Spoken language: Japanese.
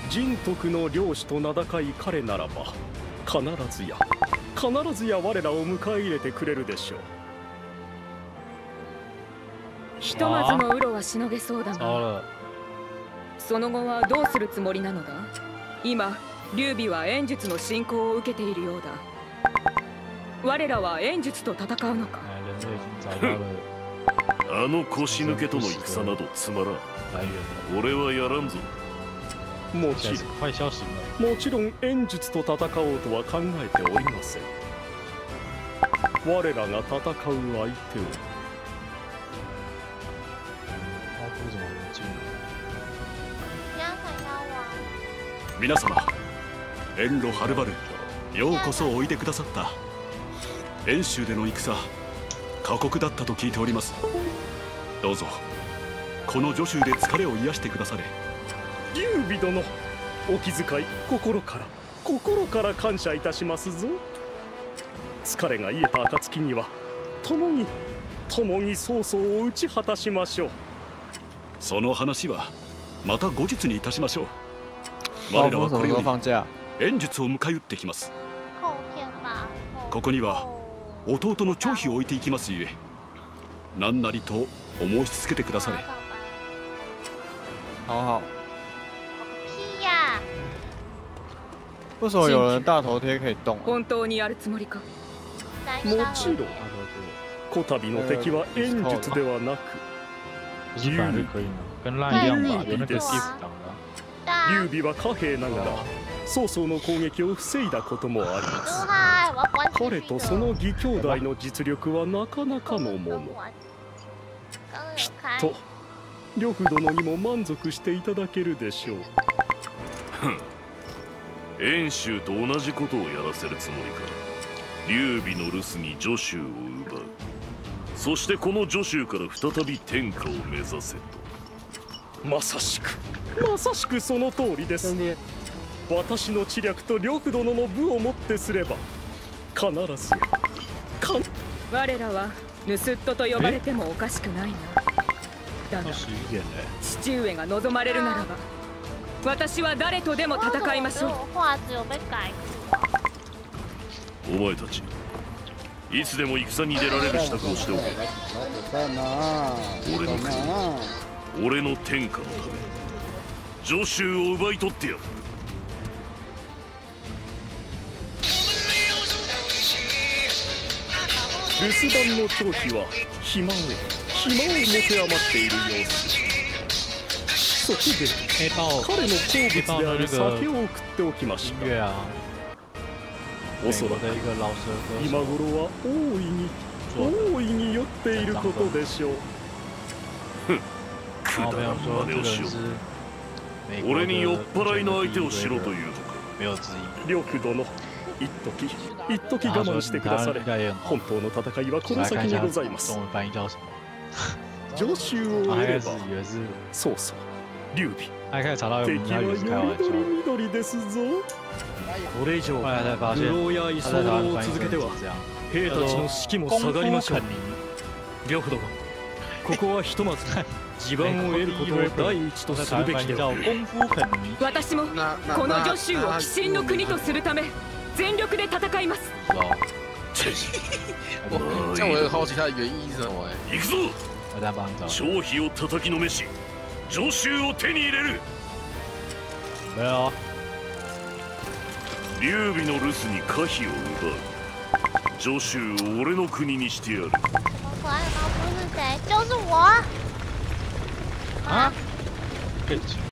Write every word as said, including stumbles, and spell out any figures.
人徳の領主と名高い彼ならば、必ずや必ずや我らを迎え入れてくれるでしょう。 ひとまずのウロはしのげそうだが、その後はどうするつもりなのだ。今劉備は炎術の進行を受けているようだ。我らは炎術と戦うのか。 あの腰抜けとの戦などつまらん。俺はやらんぞ。 もちろんもちろん炎術と戦おうとは考えておりません。我らが戦う相手を皆様、遠路はるばるようこそおいでくださった。遠州での戦、過酷だったと聞いております。どうぞこの助手で疲れを癒してくだされ。劉備殿、お気遣い心から心から感謝いたしますぞ。疲れが癒えた暁には共に共に曹操を打ち果たしましょう。その話はまた後日にいたしましょう。我らはこれより炎術を迎え撃ってきます。ここには弟の張飛を置いていきますゆえ、何なりとお申し付けてくだされ。 好好。为什么有人大头贴可以动？ 本当にやるつもりか。 もちろん、こたびの敵は炎術ではなく劉備です。劉備は貨幣ながら曹操の攻撃を防いだこともあります。彼とその義兄弟の実力はなかなかのもの。きっと呂布殿にも満足していただけるでしょう。 遠州と同じことをやらせるつもりか。劉備の留守に助手を奪う。そしてこの助手から再び天下を目指せと。 まさしくまさしくその通りです。私の知略と呂布殿の武をもってすれば必ずやかん我らは盗人と呼ばれてもおかしくないな。だが父上が望まれるならば私は誰とでも戦いましょう。 お前たちいつでも戦に出られる支度をしておけ。俺の国、俺の天下のため助手を奪い取ってやる。 留守番の張飛は暇を暇を持て余っている様子。そこで彼の好物である酒を送っておきました。おそらく今頃は大いに大いに酔っていることでしょう。 くだらん真似をしよう。俺に酔っ払いの相手をしろというのか。 呂布殿、一時一時我慢してくだされ。本当の戦いはこの先にございます。助手を得れば曹操、劉備、敵はよりどりみどりですぞ。これ以上愚弄や居候を続けては兵たちの士気も下がりましょう。呂布殿、ここはひとまず地盤を得ることを第一とするべきでは。 私もこの助手を鬼神の国とするため全力で戦います。 我这样我很好奇它的原意是什么哎。 行くぞ。張飛を叩きのめし助手を手に入れる。劉備の留守に可否を奪う。助手を俺の国にしてやる。 可爱的猫不是谁，就是我。 啊？